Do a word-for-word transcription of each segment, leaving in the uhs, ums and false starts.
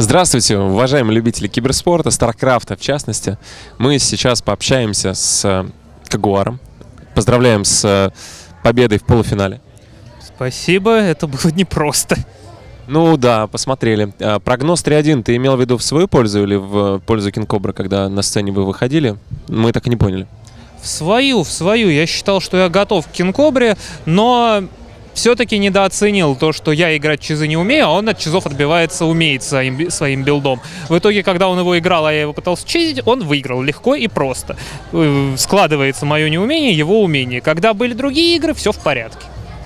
Здравствуйте, уважаемые любители киберспорта, Старкрафта в частности. Мы сейчас пообщаемся с Кагуаром. Поздравляем с победой в полуфинале. Спасибо, это было непросто. Ну да, посмотрели. Прогноз три один ты имел в виду в свою пользу или в пользу Кинкобра, когда на сцене вы выходили? Мы так и не поняли. В свою, в свою. Я считал, что я готов к Кинкобре, но все-таки недооценил то, что я играть чизы не умею, а он от чизов отбивается, умеет своим, своим билдом. В итоге, когда он его играл, а я его пытался чизить, он выиграл легко и просто. Складывается мое неумение, его умение. Когда были другие игры, все в порядке.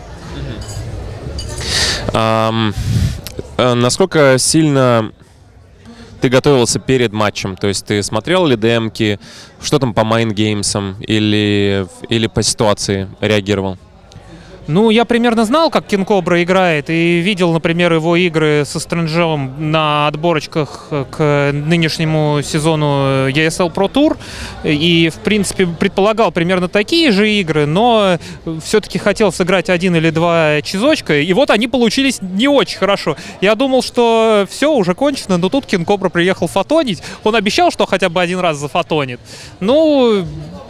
Um, насколько сильно ты готовился перед матчем? То есть ты смотрел ли демки, что там по майнгеймсам или, или по ситуации реагировал? Ну, я примерно знал, как Кинкобра играет, и видел, например, его игры со Стрэнджем на отборочках к нынешнему сезону и эс эл Pro Tour, и, в принципе, предполагал примерно такие же игры, но все-таки хотел сыграть один или два чизочка, и вот они получились не очень хорошо. Я думал, что все, уже кончено, но тут Кинкобра приехал фотонить, он обещал, что хотя бы один раз зафотонит. Ну...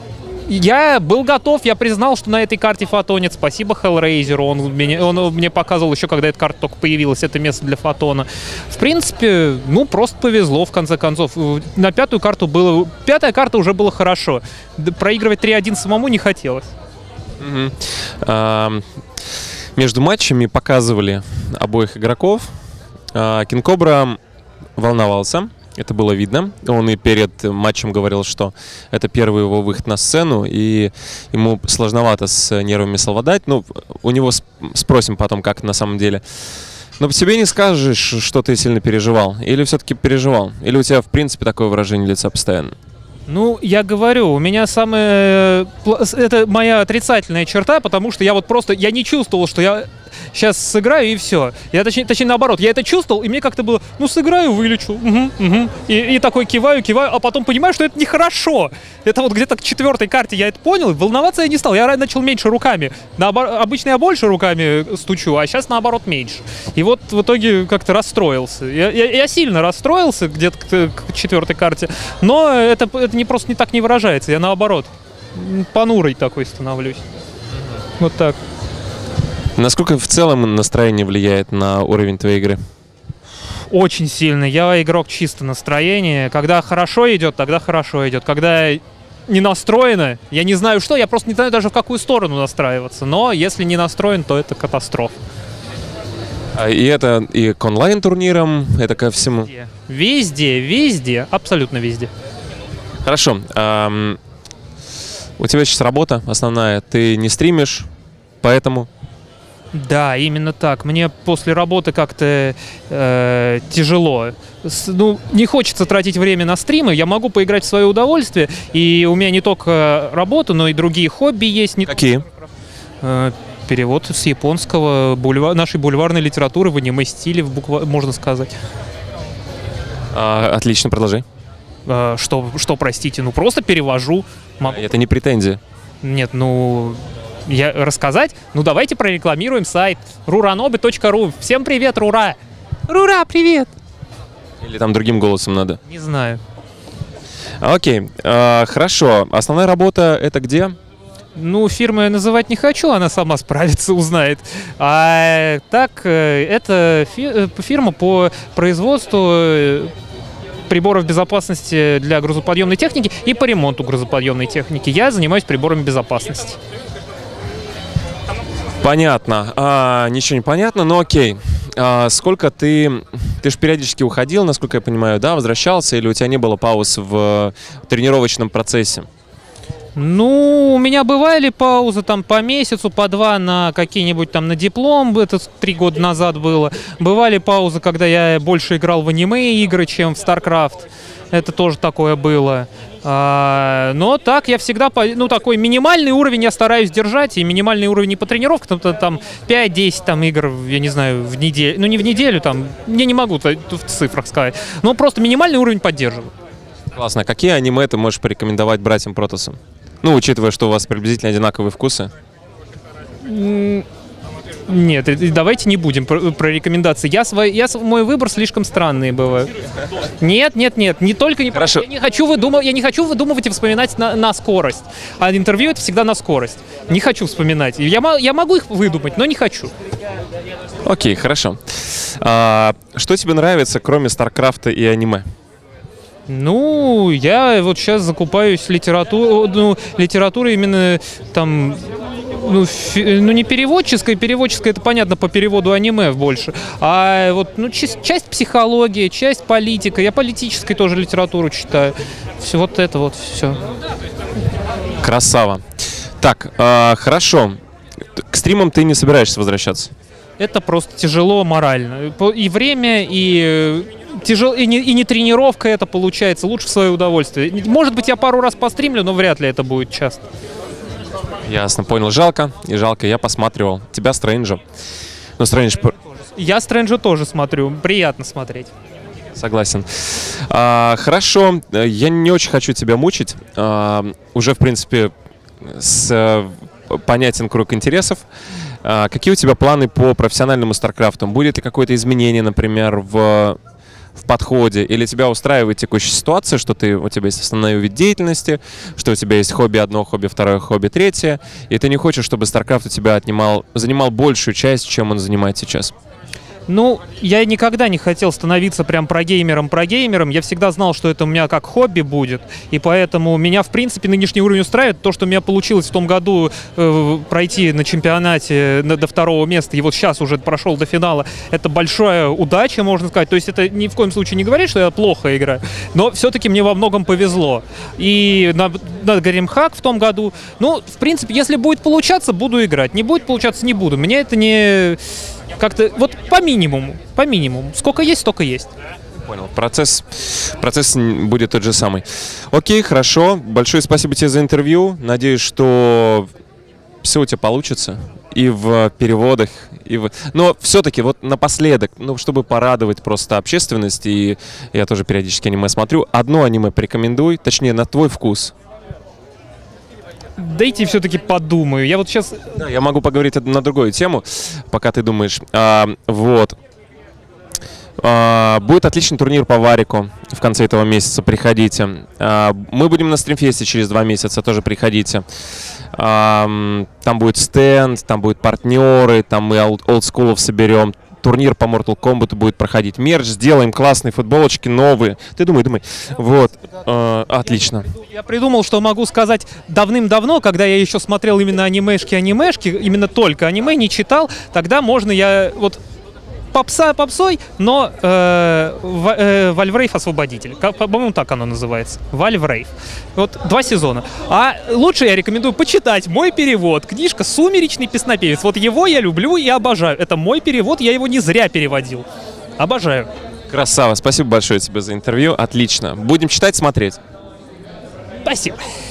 Я был готов, я признал, что на этой карте фотонит. Спасибо Hellraiser, он мне, он мне показывал еще, когда эта карта только появилась, это место для фотона. В принципе, ну, просто повезло, в конце концов. На пятую карту было... Пятая карта уже было хорошо. Проигрывать три один самому не хотелось. Mm-hmm. uh, между матчами показывали обоих игроков. Кинкобра uh, волновался. Это было видно. Он и перед матчем говорил, что это первый его выход на сцену, и ему сложновато с нервами совладать. Ну, у него спросим потом, как на самом деле. Но по тебе не скажешь, что ты сильно переживал. Или все-таки переживал? Или у тебя, в принципе, такое выражение лица постоянно? Ну, я говорю, у меня самая... Это моя отрицательная черта, потому что я вот просто... Я не чувствовал, что я сейчас сыграю и все. Я, точнее, точнее, наоборот, я это чувствовал, и мне как-то было, ну, сыграю, вылечу. Угу, угу. И, и такой киваю, киваю, а потом понимаю, что это нехорошо. Это вот где-то к четвертой карте я это понял, волноваться я не стал. Я начал меньше руками. Наоборот, обычно я больше руками стучу, а сейчас, наоборот, меньше. И вот в итоге как-то расстроился. Я, я, я сильно расстроился где-то к, к четвертой карте, но это, это не просто не так не выражается. Я, наоборот, понурый такой становлюсь. Вот так. Насколько в целом настроение влияет на уровень твоей игры? Очень сильно. Я игрок чисто настроения. Когда хорошо идет, тогда хорошо идет. Когда не настроено, я не знаю что, я просто не знаю даже в какую сторону настраиваться. Но если не настроен, то это катастрофа. И это и к онлайн-турнирам, это ко всему? Везде, везде, везде, абсолютно везде. Хорошо. Um, у тебя сейчас работа основная, ты не стримишь, поэтому... Да, именно так. Мне после работы как-то э, тяжело. С, ну, не хочется тратить время на стримы. Я могу поиграть в свое удовольствие. И у меня не только работа, но и другие хобби есть. Не Какие? Только, э, перевод с японского, бульвар, нашей бульварной литературы в аниме-стиле, буква, можно сказать. А, отлично, продолжай. Э, что, что, простите, ну просто перевожу. Могу... Это не претензия. Нет, ну... Я рассказать? Ну, давайте прорекламируем сайт рурanobe точка ру. Всем привет, Рура! Рура, привет! Или там другим голосом надо? Не знаю. Окей, а, хорошо. Основная работа это где? Ну, фирму я называть не хочу, она сама справится, узнает. А так, это фирма по производству приборов безопасности для грузоподъемной техники и по ремонту грузоподъемной техники. Я занимаюсь приборами безопасности. Понятно. А, ничего не понятно, но окей. А, сколько ты... Ты же периодически уходил, насколько я понимаю, да? Возвращался, или у тебя не было пауз в тренировочном процессе? Ну, у меня бывали паузы там по месяцу, по два на какие-нибудь там на диплом, это три года назад было. Бывали паузы, когда я больше играл в аниме-игры, чем в StarCraft. Это тоже такое было. А, но так я всегда, ну, такой минимальный уровень я стараюсь держать, и минимальный уровень не по тренировкам, там, там пять-десять там игр, я не знаю, в неделю, ну не в неделю, там, я не могу в цифрах сказать, но просто минимальный уровень поддерживаю. Классно. Какие аниме ты можешь порекомендовать братьям Протоссам? Ну, учитывая, что у вас приблизительно одинаковые вкусы. Нет, давайте не будем про, про рекомендации. Я свой, я, мой выбор слишком странный бывает. Нет, нет, нет, не только не. Хорошо. Я не хочу выдумывать, я не хочу выдумывать и вспоминать на, на скорость. А интервью это всегда на скорость. Не хочу вспоминать. Я, я могу их выдумать, но не хочу. Окей, хорошо. А, что тебе нравится, кроме Старкрафта и аниме? Ну, я вот сейчас закупаюсь литературой, ну, литературой именно там. Ну, фи, ну, не переводческая, переводческая это понятно по переводу аниме больше, а вот ну, часть, часть психологии, часть политика, я политической тоже литературу читаю, все вот это вот, все. Красава. Так, э, хорошо, к стримам ты не собираешься возвращаться? Это просто тяжело морально, и время, и... Тяжел... И, не, и не тренировка это получается, лучше в свое удовольствие. Может быть, я пару раз постримлю, но вряд ли это будет часто. Ясно, понял. Жалко, и жалко, я посматривал. Тебя Стрэнджа. Ну, Стрэндж... Я Стрэнджа тоже смотрю, приятно смотреть. Согласен. А, хорошо, я не очень хочу тебя мучить. А, уже, в принципе, с, понятен круг интересов. А, какие у тебя планы по профессиональному Старкрафту? Будет ли какое-то изменение, например, в... в подходе, или тебя устраивает текущая ситуация, что ты, у тебя есть основной вид деятельности, что у тебя есть хобби одно, хобби второе, хобби третье, и ты не хочешь, чтобы StarCraft у тебя отнимал, занимал большую часть, чем он занимает сейчас? Ну, я никогда не хотел становиться прям прогеймером-прогеймером. Я всегда знал, что это у меня как хобби будет. И поэтому меня, в принципе, нынешний уровень устраивает. То, что у меня получилось в том году э, пройти на чемпионате на, до второго места, и вот сейчас уже прошел до финала, это большая удача, можно сказать. То есть это ни в коем случае не говорит, что я плохо играю. Но все-таки мне во многом повезло. И на, на Гримхак в том году, ну, в принципе, если будет получаться, буду играть. Не будет получаться, не буду. Меня это не... Как-то вот по минимуму, по минимуму. Сколько есть, столько есть. Понял. Процесс, процесс будет тот же самый. Окей, хорошо. Большое спасибо тебе за интервью. Надеюсь, что все у тебя получится. И в переводах, и в... Но все-таки вот напоследок, ну, чтобы порадовать просто общественность, и я тоже периодически аниме смотрю, одно аниме порекомендуй, точнее, на твой вкус. Дайте все-таки подумаю. Я вот сейчас... Да, я могу поговорить на другую тему, пока ты думаешь. А, вот. А, будет отличный турнир по Варику в конце этого месяца. Приходите. А, мы будем на стримфесте через два месяца. Тоже приходите. А, там будет стенд, там будут партнеры, там мы олдскулов соберем. Турнир по Mortal Kombat будет проходить. Мерч сделаем, классные футболочки, новые. Ты думай, думай. Вот. Э, отлично. Я придумал, что могу сказать давным-давно, когда я еще смотрел именно анимешки-анимешки, именно только аниме, не читал, тогда можно я вот попса попсой, но э, э, Вальврейв Освободитель. По-моему, так оно называется. Вальврейв. Вот два сезона. А лучше я рекомендую почитать мой перевод. Книжка «Сумеречный песнопевец». Вот его я люблю и обожаю. Это мой перевод, я его не зря переводил. Обожаю. Красава. Спасибо большое тебе за интервью. Отлично. Будем читать, смотреть. Спасибо.